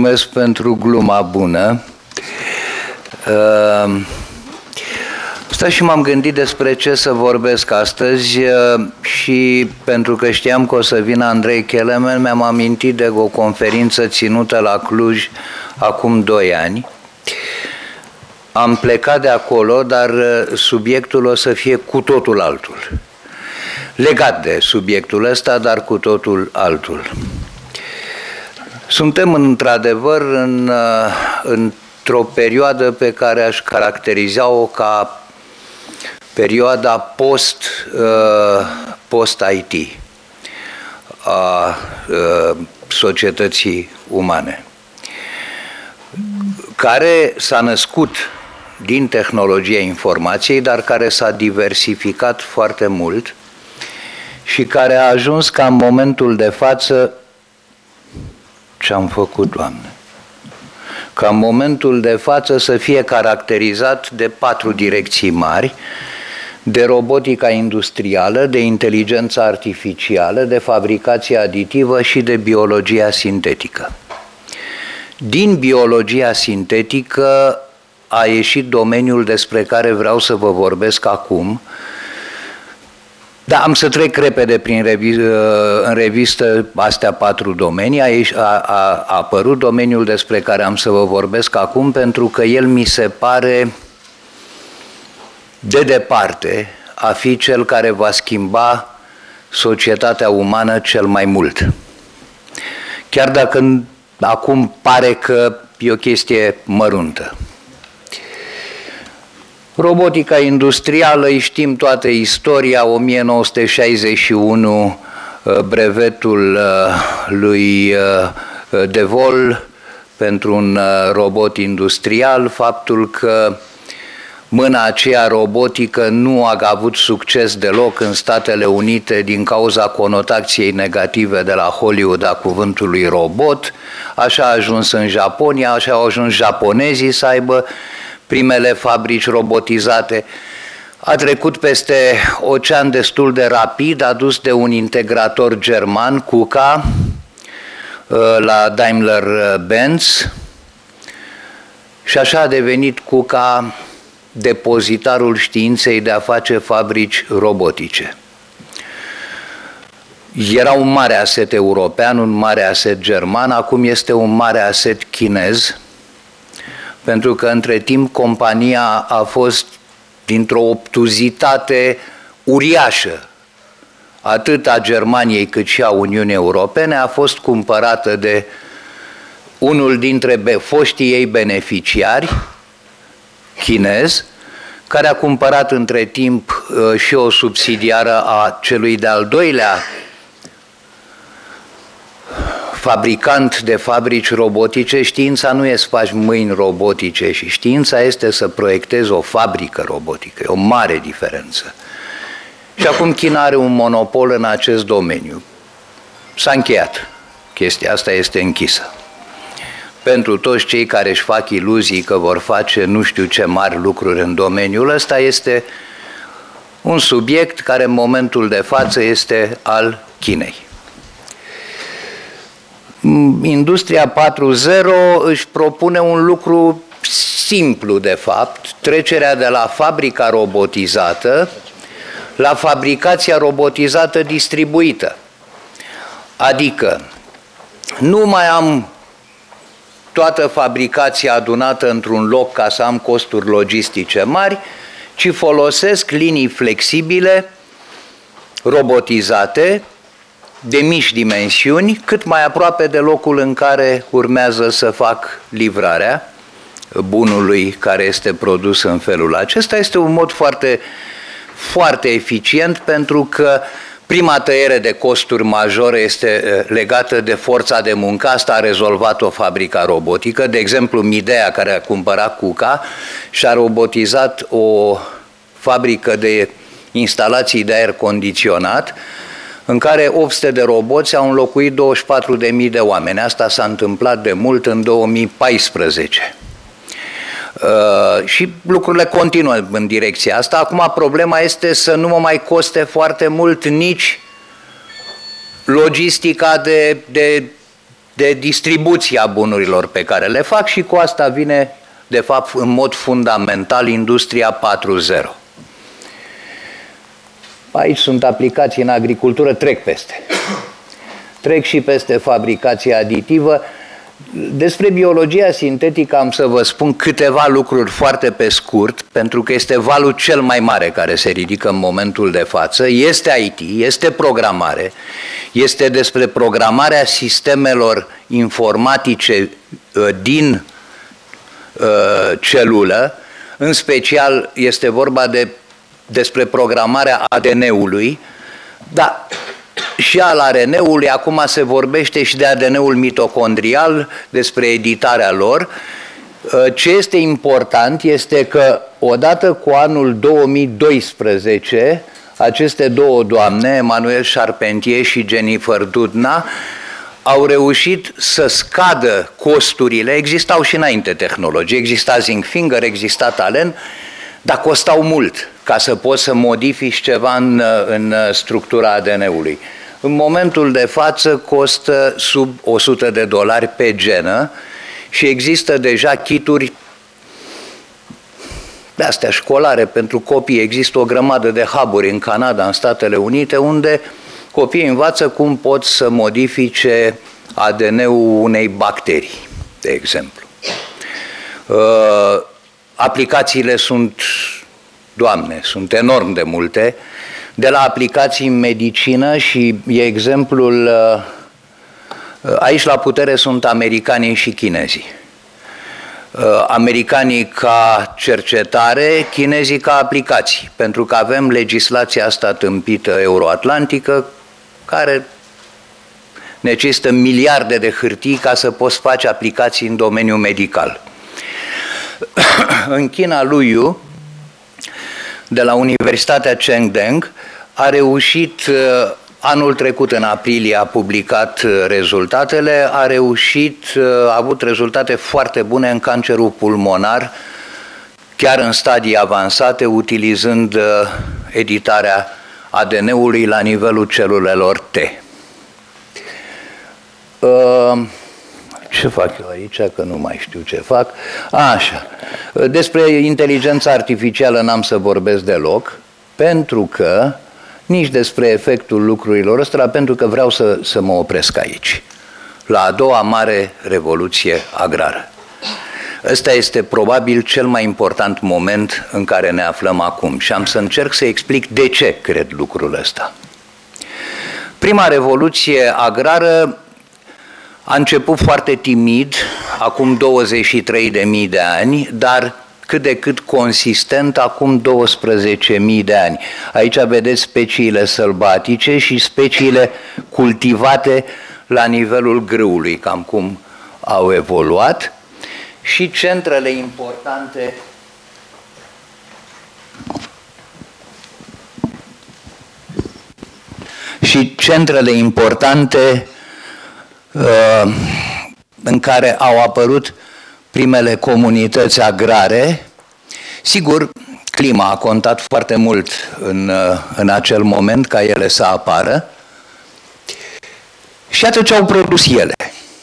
mulțumesc pentru gluma bună. Stai și m-am gândit despre ce să vorbesc astăzi și pentru că știam că o să vină Andrei Kelemen, mi-am amintit de o conferință ținută la Cluj acum 2 ani. Am plecat de acolo, dar subiectul o să fie cu totul altul. Legat de subiectul ăsta, dar cu totul altul. Suntem într-adevăr într-o perioadă pe care aș caracteriza-o ca perioada post-IT a societății umane, care s-a născut din tehnologia informației, dar care s-a diversificat foarte mult și care a ajuns ca în momentul de față, ce-am făcut, Doamne? Ca în momentul de față să fie caracterizat de 4 direcții mari: de robotica industrială, de inteligența artificială, de fabricație aditivă și de biologia sintetică. Din biologia sintetică a ieșit domeniul despre care vreau să vă vorbesc acum. Da, am să trec repede în revistă astea 4 domenii. A apărut domeniul despre care am să vă vorbesc acum pentru că el mi se pare de departe a fi cel care va schimba societatea umană cel mai mult. Chiar dacă acum pare că e o chestie măruntă. Robotica industrială, îi știm toată istoria, 1961, brevetul lui De Vol pentru un robot industrial, faptul că mâna aceea robotică nu a avut succes deloc în Statele Unite din cauza conotației negative de la Hollywood a cuvântului robot, așa a ajuns în Japonia, așa au ajuns japonezii să aibă primele fabrici robotizate. A trecut peste ocean destul de rapid, adus de un integrator german, KUKA, la Daimler-Benz, și așa a devenit KUKA depozitarul științei de a face fabrici robotice. Era un mare aset european, un mare aset german, acum este un mare aset chinez, pentru că între timp compania a fost dintr-o obtuzitate uriașă, atât a Germaniei cât și a Uniunii Europene, a fost cumpărată de unul dintre foștii ei beneficiari, chinez, care a cumpărat între timp și o subsidiară a celui de-al doilea fabricant de fabrici robotice. Știința nu e să faci mâini robotice și știința este să proiectezi o fabrică robotică. E o mare diferență. Și acum China are un monopol în acest domeniu. S-a încheiat. Chestia asta este închisă. Pentru toți cei care își fac iluzii că vor face nu știu ce mari lucruri în domeniul ăsta, este un subiect care în momentul de față este al Chinei. Industria 4.0 își propune un lucru simplu, de fapt: trecerea de la fabrica robotizată la fabricația robotizată distribuită. Adică nu mai am toată fabricația adunată într-un loc ca să am costuri logistice mari, ci folosesc linii flexibile, robotizate, de mici dimensiuni, cât mai aproape de locul în care urmează să fac livrarea bunului care este produs în felul acesta. Este un mod foarte, foarte eficient, pentru că prima tăiere de costuri majore este legată de forța de muncă. Asta a rezolvat-o fabrica robotică. De exemplu, Midea, care a cumpărat KUKA, și-a robotizat o fabrică de instalații de aer condiționat, în care 800 de roboți au înlocuit 24.000 de oameni. Asta s-a întâmplat de mult, în 2014. Și lucrurile continuă în direcția asta. Acum problema este să nu mă mai coste foarte mult nici logistica de de distribuție a bunurilor pe care le fac și cu asta vine, de fapt, în mod fundamental, Industria 4.0. Aici sunt aplicații în agricultură, trec peste. Trec și peste fabricația aditivă. Despre biologia sintetică am să vă spun câteva lucruri foarte pe scurt, pentru că este valul cel mai mare care se ridică în momentul de față. Este IT, este programare, este despre programarea sistemelor informatice din celulă, în special este vorba despre programarea ADN-ului, dar și al ARN-ului, acum se vorbește și de ADN-ul mitocondrial, despre editarea lor. Ce este important este că odată cu anul 2012, aceste două doamne, Emmanuelle Charpentier și Jennifer Doudna, au reușit să scadă costurile. Existau și înainte tehnologii, exista zinc finger, exista talent, dar costau mult ca să poți să modifici ceva în structura ADN-ului. În momentul de față costă sub $100 pe genă și există deja kituri de astea școlare pentru copii. Există o grămadă de hub-uri în Canada, în Statele Unite, unde copiii învață cum pot să modifice ADN-ul unei bacterii, de exemplu. Aplicațiile sunt, Doamne, sunt enorm de multe, de la aplicații în medicină și e exemplul, aici la putere sunt americanii și chinezii. Americanii ca cercetare, chinezii ca aplicații, pentru că avem legislația asta tâmpită euroatlantică care necesită miliarde de hârtii ca să poți face aplicații în domeniul medical. În China, Lu Yu, de la Universitatea Chengdeng, a reușit, anul trecut, în aprilie, a publicat rezultatele, a avut rezultate foarte bune în cancerul pulmonar, chiar în stadii avansate, utilizând editarea ADN-ului la nivelul celulelor T. Ce fac eu aici, că nu mai știu ce fac? Așa. Despre inteligența artificială n-am să vorbesc deloc, pentru că, nici despre efectul lucrurilor ăsta, pentru că vreau să mă opresc aici, la a doua mare revoluție agrară. Ăsta este probabil cel mai important moment în care ne aflăm acum și am să încerc să explic de ce cred lucrul ăsta. Prima revoluție agrară a început foarte timid, acum 23.000 de ani, dar cât de cât consistent acum 12.000 de ani. Aici vedeți speciile sălbatice și speciile cultivate la nivelul grâului, cam cum au evoluat, și centrele importante în care au apărut primele comunități agrare. Sigur, clima a contat foarte mult în acel moment ca ele să apară. Și atât ce au produs ele.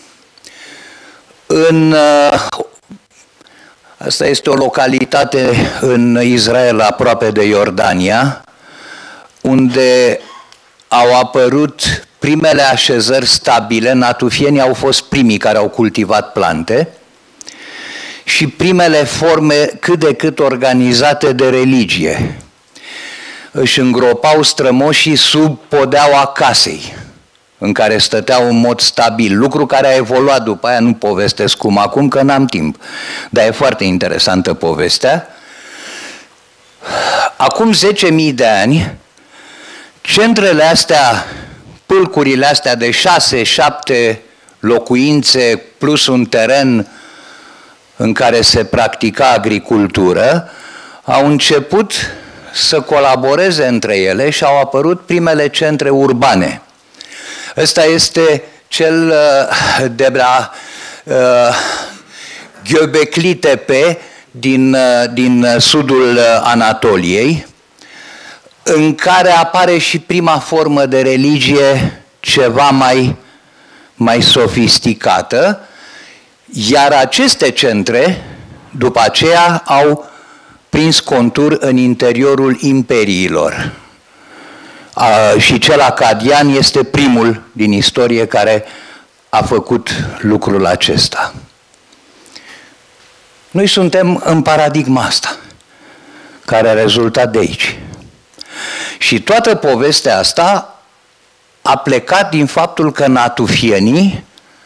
Asta este o localitate în Israel, aproape de Iordania, unde au apărut primele așezări stabile. Natufienii au fost primii care au cultivat plante și primele forme cât de cât organizate de religie. Își îngropau strămoșii sub podeaua casei în care stăteau în mod stabil, lucru care a evoluat după aia, nu povestesc cum acum, că n-am timp, dar e foarte interesantă povestea. Acum 10.000 de ani, centrele astea, pâlcurile astea de 6-7 locuințe plus un teren în care se practica agricultură, au început să colaboreze între ele și au apărut primele centre urbane. Ăsta este cel de la Göbekli Tepe din sudul Anatoliei, în care apare și prima formă de religie ceva mai sofisticată, iar aceste centre, după aceea, au prins contur în interiorul imperiilor. Și cel acadian este primul din istorie care a făcut lucrul acesta. Noi suntem în paradigma asta, care a rezultat de aici. Și toată povestea asta a plecat din faptul că natufienii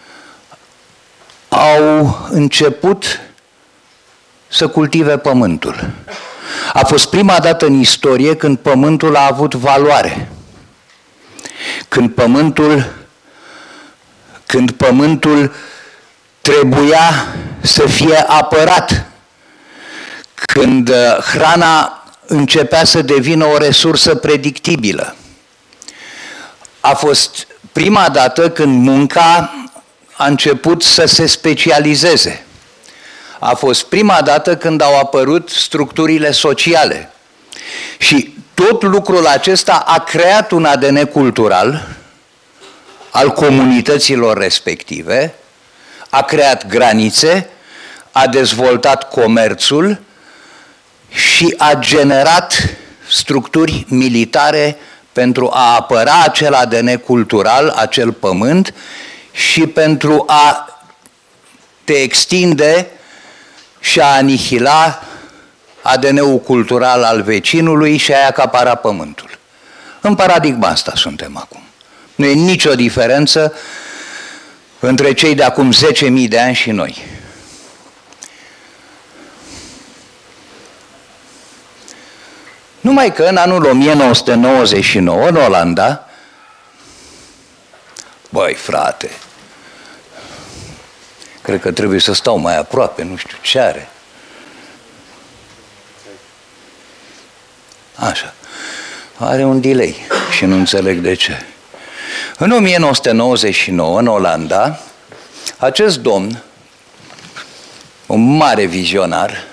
au început să cultive pământul. A fost prima dată în istorie când pământul a avut valoare. Când pământul trebuia să fie apărat. Când hrana începea să devină o resursă predictibilă. A fost prima dată când munca a început să se specializeze. A fost prima dată când au apărut structurile sociale. Și tot lucrul acesta a creat un ADN cultural al comunităților respective, a creat granițe, a dezvoltat comerțul și a generat structuri militare pentru a apăra acel ADN cultural, acel pământ, și pentru a te extinde și a anihila ADN-ul cultural al vecinului și a acapara pământul. În paradigma asta suntem acum. Nu e nicio diferență între cei de acum 10.000 de ani și noi. Numai că în anul 1999, în Olanda, băi frate, cred că trebuie să stau mai aproape, nu știu ce are. Așa. Are un delay și nu înțeleg de ce. În 1999, în Olanda, acest domn, un mare vizionar,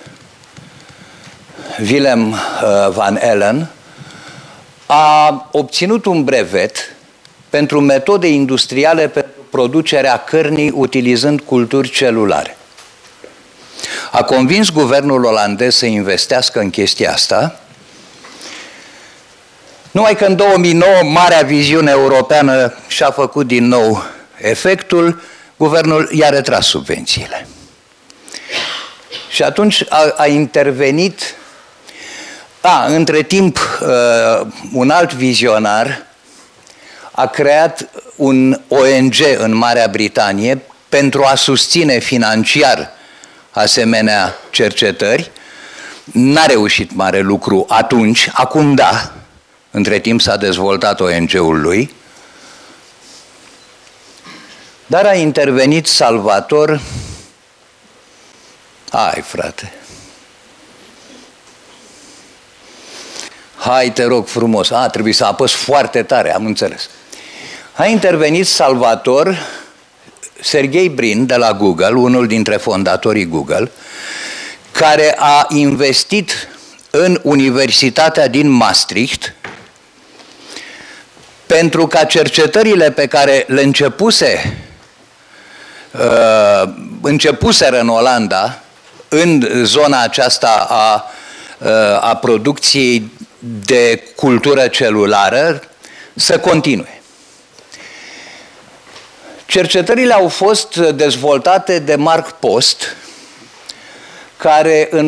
Willem van Ellen, a obținut un brevet pentru metode industriale pentru producerea cărnii utilizând culturi celulare. A convins guvernul olandez să investească în chestia asta, numai că în 2009 marea viziune europeană și-a făcut din nou efectul, guvernul i-a retras subvențiile. Și atunci a intervenit, între timp un alt vizionar a creat un ONG în Marea Britanie pentru a susține financiar asemenea cercetări. N-a reușit mare lucru atunci, acum da, între timp s-a dezvoltat ONG-ul lui, dar a intervenit Salvator. Hai, frate. Hai, te rog frumos. Trebuie să apăs foarte tare, am înțeles. A intervenit Salvator Sergey Brin de la Google, unul dintre fondatorii Google, care a investit în Universitatea din Maastricht pentru ca cercetările pe care le începuseră în Olanda, în zona aceasta a producției de cultură celulară, să continue. Cercetările au fost dezvoltate de Mark Post, care în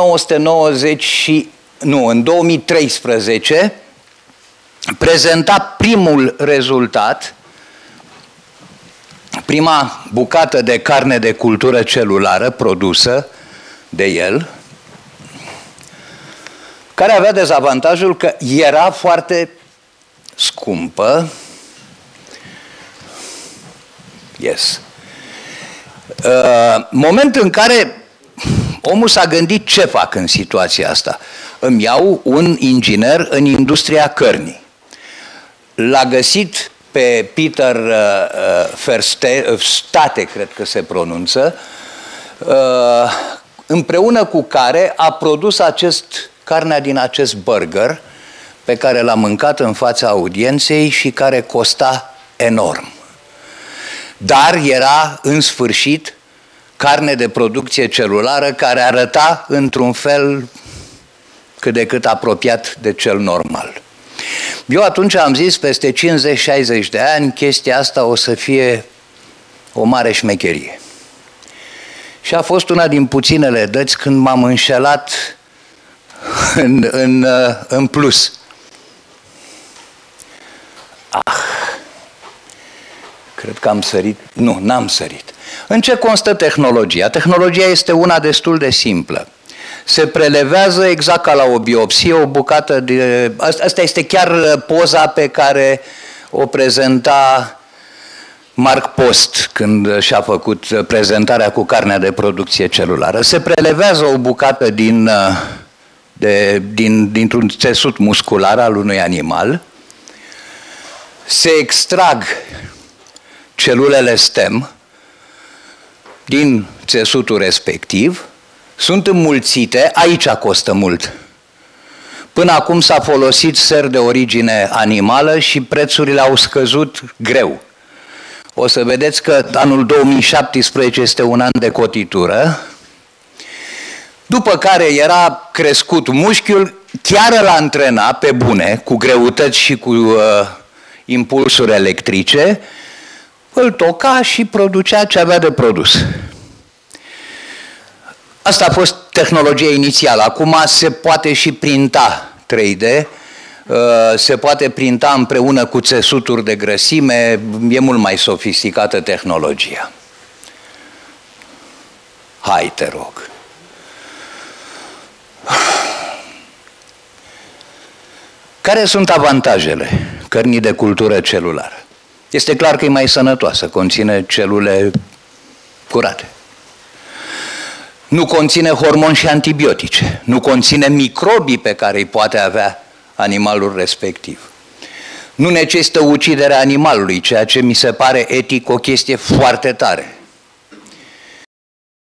2013 prezenta primul rezultat, prima bucată de carne de cultură celulară produsă de el, care avea dezavantajul că era foarte scumpă. Moment în care omul s-a gândit ce fac în situația asta. Îmi iau un inginer în industria cărnii. L-a găsit pe Peter Verstate, cred că se pronunță, împreună cu care a produs carnea din acest burger pe care l-a mâncat în fața audienței și care costa enorm. dar era în sfârșit carne de producție celulară care arăta într-un fel cât de cât apropiat de cel normal. Eu atunci am zis, peste 50-60 de ani, chestia asta o să fie o mare șmecherie. Și a fost una din puținele dăți când m-am înșelat în plus. Cred că am sărit. Nu, n-am sărit. În ce constă tehnologia? Tehnologia este una destul de simplă. Se prelevează exact ca la o biopsie o bucată de... Asta este chiar poza pe care o prezenta Mark Post când și-a făcut prezentarea cu carnea de producție celulară. Se prelevează o bucată dintr-un țesut muscular al unui animal, se extrag celulele stem din țesutul respectiv, sunt înmulțite, aici costă mult. Până acum s-a folosit ser de origine animală și prețurile au scăzut greu. O să vedeți că anul 2017 este un an de cotitură, după care era crescut mușchiul, chiar îl antrena pe bune, cu greutăți și cu impulsuri electrice, îl toca și producea ce avea de produs. Asta a fost tehnologia inițială. Acum se poate și printa 3D, se poate printa împreună cu țesuturi de grăsime, e mult mai sofisticată tehnologia. Hai, te rog. Care sunt avantajele cărnii de cultură celulară? Este clar că e mai sănătoasă, conține celule curate. Nu conține hormoni și antibiotice, nu conține microbii pe care îi poate avea animalul respectiv. Nu necesită uciderea animalului, ceea ce mi se pare etic o chestie foarte tare.